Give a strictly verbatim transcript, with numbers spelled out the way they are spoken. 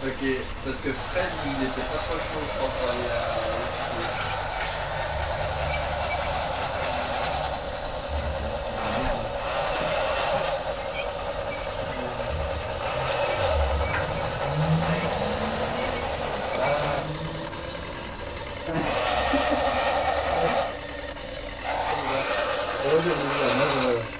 Ok, parce que Fred, il était pas trop chaud, je crois, pour aller à... Ah merde. Olha,